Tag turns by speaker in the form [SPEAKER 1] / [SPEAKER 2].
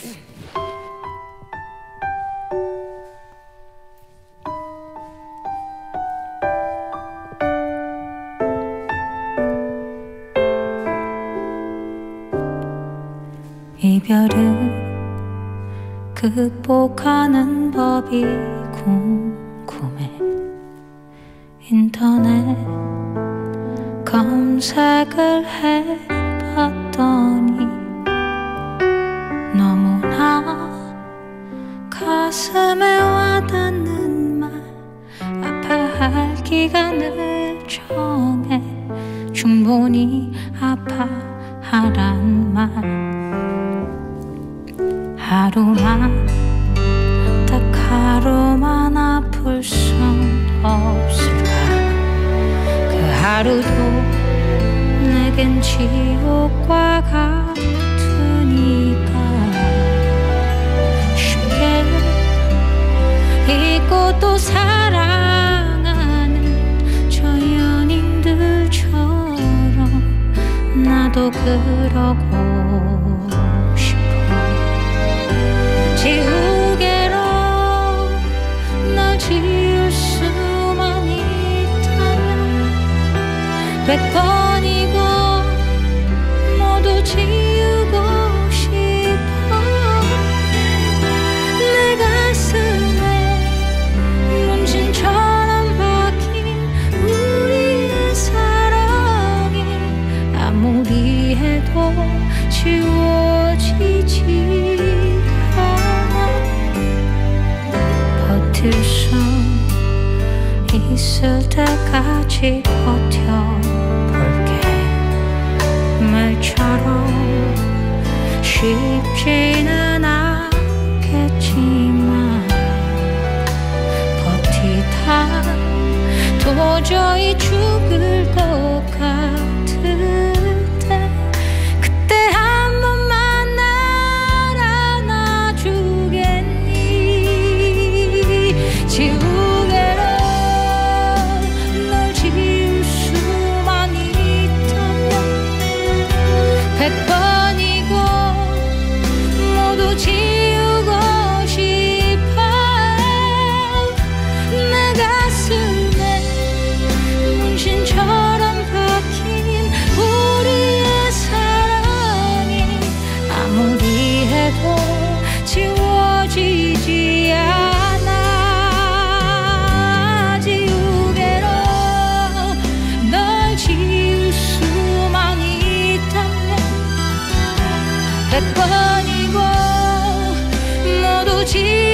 [SPEAKER 1] 이별을 극복하는 법이 궁금해. 인터넷 검색을 해봤더니 너무나 가슴에 와닿는 말, 아파할 기간을 정해 충분히 아파하란 말. 하루만, 딱 하루만 아플 순 없을까. 그 하루도 내겐 지옥과 같으니까. 쉽게 잊고 또 사랑하는 저 연인들처럼 나도 그러고 지우개로 날 지울 수만 있다면 100번이고 모두 지우고 싶어. 내 가슴에 문신처럼 박힌 우리의 사랑이 아무리 해도 지워지지 버틸 수 있을 때까지 버텨볼게. 말처럼 쉽지는 않겠지만 버티다 도저히 죽을 것 같을 때 그때 한 번만 날 안아주겠니. 지우개로 널 지울 수만 있다면 100번이고 모두 지우고 싶어. 내 가슴에 문신처럼 박힌 우리의 사랑이 아무리 해도 지워지지 않아. 지우개로 널 지울 수만 있다면 100번이고 모두 지우고